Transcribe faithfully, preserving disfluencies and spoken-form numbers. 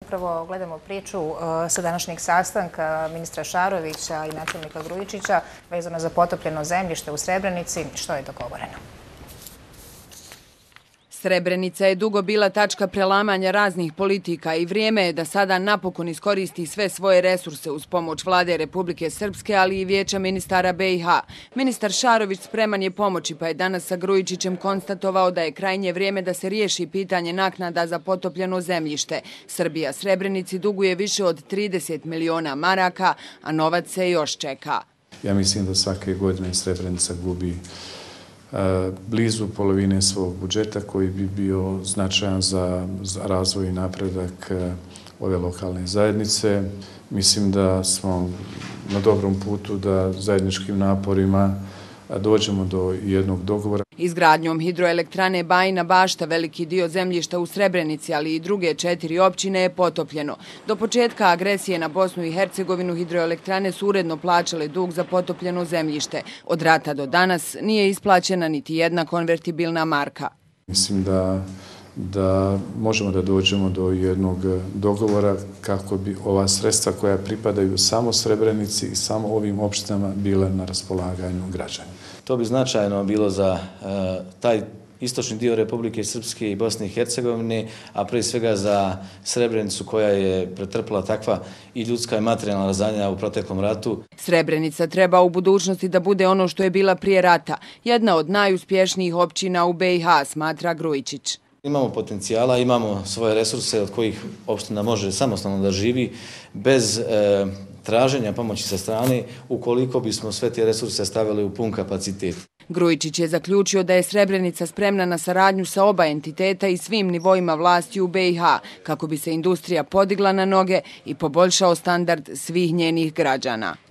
upravo gledamo priču sa današnjeg sastanka ministra Šarovića i načelnika Grujičića vezano za potopljeno zemljište u Srebrenici. Što je dogovoreno? Srebrenica je dugo bila tačka prelamanja raznih politika i vrijeme je da sada napokon iskoristi sve svoje resurse uz pomoć vlade Republike Srpske, ali i vijeća ministara B i H. Ministar Šarović spreman je pomoći, pa je danas sa Grujičićem konstatovao da je krajnje vrijeme da se riješi pitanje naknada za potopljeno zemljište. Srbija Srebrenici duguje više od trideset miliona maraka, a novac se još čeka. Ja mislim da svake godine Srebrenica gubi blizu polovine svog budžeta koji bi bio značajan za razvoj i napredak ove lokalne zajednice. Mislim da smo na dobrom putu da zajedničkim naporima dođemo do jednog dogovora. Izgradnjom hidroelektrane Bajina Bašta veliki dio zemljišta u Srebrenici, ali i druge četiri općine je potopljeno. Do početka agresije na Bosnu i Hercegovinu hidroelektrane su uredno plaćale dug za potopljeno zemljište. Od rata do danas nije isplaćena niti jedna konvertibilna marka. Mislim da da možemo da dođemo do jednog dogovora kako bi ova sredstva koja pripadaju samo Srebrenici i samo ovim opštinama bila na raspolaganju građana. To bi značajno bilo za uh, taj istočni dio Republike Srpske i Bosne i Hercegovine, a prije svega za Srebrenicu koja je pretrpela takva i ljudska i materijalna razaranja u proteklom ratu. Srebrenica treba u budućnosti da bude ono što je bila prije rata, jedna od najuspješnijih općina u B i H, smatra Grujičić. Imamo potencijala, imamo svoje resurse od kojih opština može samostalno da živi bez e, traženja pomoći sa strane ukoliko bismo sve te resurse stavili u pun kapacitet. Grujičić je zaključio da je Srebrenica spremna na saradnju sa oba entiteta i svim nivoima vlasti u B i H kako bi se industrija podigla na noge i poboljšao standard svih njenih građana.